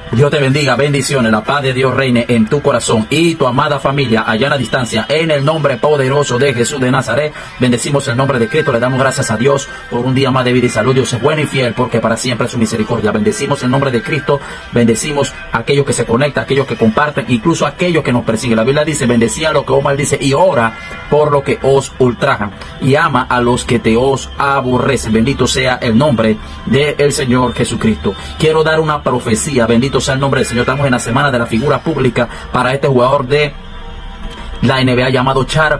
Dios te bendiga, bendiciones, la paz de Dios reine en tu corazón y tu amada familia allá a la distancia, en el nombre poderoso de Jesús de Nazaret. Bendecimos el nombre de Cristo, le damos gracias a Dios por un día más de vida y salud. Dios es bueno y fiel, porque para siempre es su misericordia. Bendecimos el nombre de Cristo, bendecimos a aquellos que se conectan, a aquellos que comparten, incluso a aquellos que nos persiguen. La Biblia dice, bendecía a los que os maldice y ora por lo que os ultrajan, y ama a los que te os aborrecen. Bendito sea el nombre del Señor Jesucristo. Quiero dar una profecía, bendito sea el nombre del Señor. Estamos en la semana de la figura pública para este jugador de la NBA llamado Charles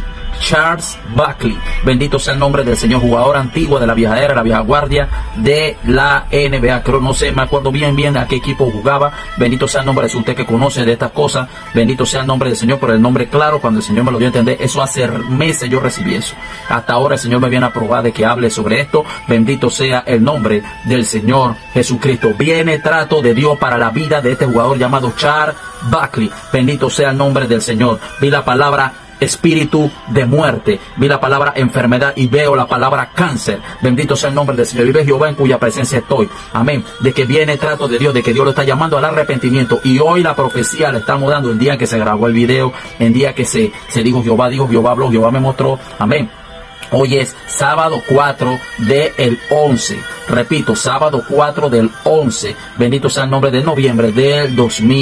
Barkley. Bendito sea el nombre del Señor, jugador antiguo de la vieja era, la vieja guardia de la NBA. Creo, no sé, me acuerdo bien a qué equipo jugaba. Bendito sea el nombre de Jesús, usted que conoce de estas cosas. Bendito sea el nombre del Señor, por el nombre claro, cuando el Señor me lo dio a entender. Eso hace meses yo recibí eso. Hasta ahora el Señor me viene a probar de que hable sobre esto. Bendito sea el nombre del Señor Jesucristo. Viene trato de Dios para la vida de este jugador llamado Charles Barkley. Bendito sea el nombre del Señor. Vi la palabra espíritu de muerte, vi la palabra enfermedad y veo la palabra cáncer. Bendito sea el nombre del Señor. Vive Jehová en cuya presencia estoy. Amén. De que viene trato de Dios, de que Dios lo está llamando al arrepentimiento. Y hoy la profecía le estamos dando el día que se grabó el video, el día que se dijo, Jehová habló, Jehová me mostró. Amén. Hoy es sábado 4 del 11. Repito, sábado 4 del 11. Bendito sea el nombre de noviembre del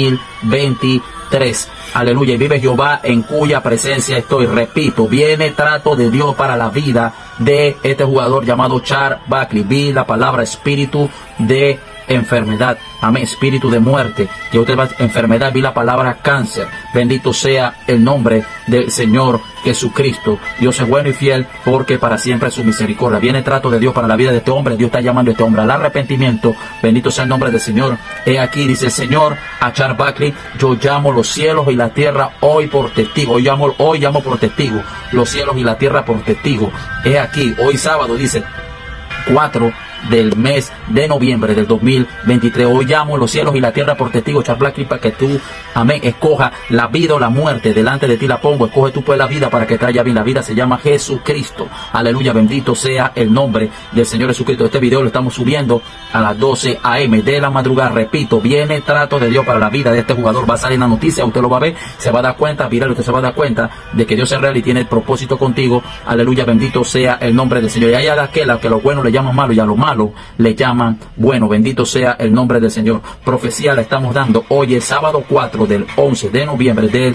2023. Aleluya. Y vive Jehová en cuya presencia estoy. Repito, viene trato de Dios para la vida de este jugador llamado Charles Barkley. Vi la palabra espíritu de enfermedad. Amén. Espíritu de muerte. Y usted va enfermedad. Vi la palabra cáncer. Bendito sea el nombre del Señor Jesucristo. Dios es bueno y fiel, porque para siempre es su misericordia. Viene trato de Dios para la vida de este hombre. Dios está llamando a este hombre al arrepentimiento. Bendito sea el nombre del Señor. He aquí, dice el Señor a Charles Barkley, yo llamo los cielos y la tierra hoy por testigo. Hoy llamo por testigo los cielos y la tierra por testigo. He aquí, hoy sábado, dice 4 del mes de noviembre del 2023. Hoy llamo los cielos y la tierra por testigo, Charles Barkley, para que tú, amén, escoja la vida o la muerte. Delante de ti la pongo. Escoge tú pues la vida para que te haya bien. La vida se llama Jesucristo. Aleluya. Bendito sea el nombre del Señor Jesucristo. Este video lo estamos subiendo a las 12 a.m. de la madrugada. Repito, viene trato de Dios para la vida de este jugador. Va a salir en la noticia, usted lo va a ver, se va a dar cuenta, viral, usted se va a dar cuenta de que Dios es real y tiene el propósito contigo. Aleluya. Bendito sea el nombre del Señor. Y hay a aquel a que lo bueno le llaman malo y a lo malo le llaman bueno. Bendito sea el nombre del Señor. Profecía le estamos dando hoy, el sábado 4 del 11 de noviembre del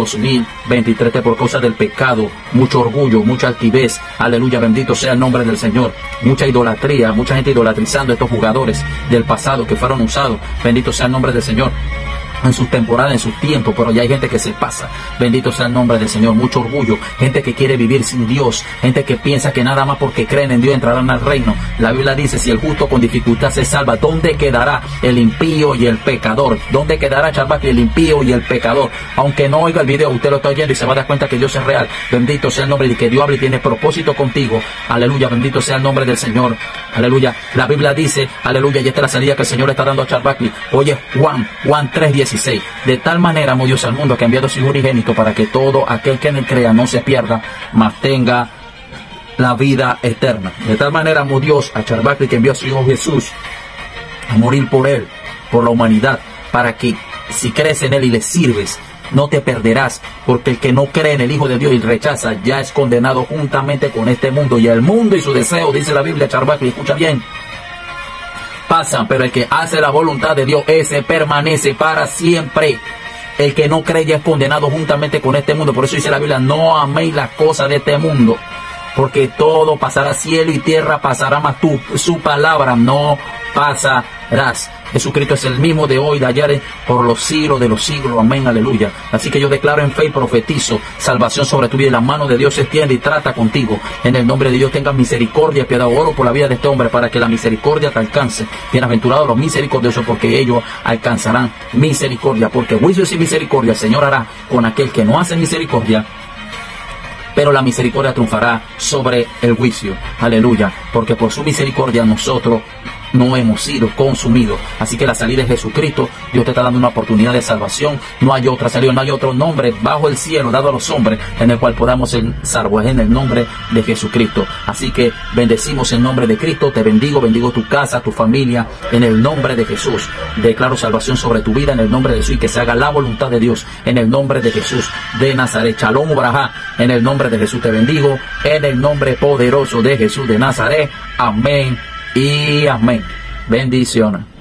2023, por causa del pecado, mucho orgullo, mucha altivez. Aleluya. Bendito sea el nombre del Señor. Mucha idolatría, mucha gente idolatrizando a estos jugadores del pasado que fueron usados. Bendito sea el nombre del Señor en sus temporadas, en sus tiempos, pero ya hay gente que se pasa. Bendito sea el nombre del Señor. Mucho orgullo, gente que quiere vivir sin Dios, gente que piensa que nada más porque creen en Dios entrarán al reino. La Biblia dice, si el justo con dificultad se salva, ¿dónde quedará el impío y el pecador? ¿Dónde quedará, Charles Barkley, el impío y el pecador? Aunque no oiga el video, usted lo está oyendo y se va a dar cuenta que Dios es real. Bendito sea el nombre, y que Dios hable y tiene propósito contigo. Aleluya. Bendito sea el nombre del Señor. Aleluya. La Biblia dice, aleluya, y esta es la salida que el Señor le está dando a Charles Barkley. Oye, Juan 3:16. De tal manera amó Dios al mundo, que ha enviado a su Hijo unigénito, para que todo aquel que en él crea no se pierda, mas tenga la vida eterna. De tal manera amó Dios a Charles Barkley, que envió a su Hijo Jesús a morir por él, por la humanidad, para que si crees en él y le sirves, no te perderás, porque el que no cree en el Hijo de Dios y rechaza, ya es condenado juntamente con este mundo. Y el mundo y su deseo, dice la Biblia, Charles Barkley, escucha bien, pasan, pero el que hace la voluntad de Dios, ese permanece para siempre. El que no cree ya es condenado juntamente con este mundo. Por eso dice la Biblia, no améis las cosas de este mundo, porque todo pasará, cielo y tierra pasará, mas tú, su palabra no pasarás. Jesucristo es el mismo de hoy, de ayer, por los siglos de los siglos. Amén, aleluya. Así que yo declaro en fe y profetizo salvación sobre tu vida. La mano de Dios se extiende y trata contigo. En el nombre de Dios tenga misericordia, piedad. Oro por la vida de este hombre, para que la misericordia te alcance. Bienaventurados los misericordiosos, porque ellos alcanzarán misericordia. Porque juicio y misericordia el Señor hará con aquel que no hace misericordia, pero la misericordia triunfará sobre el juicio. Aleluya. Porque por su misericordia nosotros no hemos sido consumidos. Así que la salida es Jesucristo. Dios te está dando una oportunidad de salvación. No hay otra salida, no hay otro nombre bajo el cielo dado a los hombres en el cual podamos ser salvos, en el nombre de Jesucristo. Así que bendecimos en nombre de Cristo. Te bendigo, bendigo tu casa, tu familia, en el nombre de Jesús. Declaro salvación sobre tu vida en el nombre de Jesús, y que se haga la voluntad de Dios en el nombre de Jesús de Nazaret. Shalom Ubrajá, en el nombre de Jesús te bendigo, en el nombre poderoso de Jesús de Nazaret. Amén y amén. Bendiciones.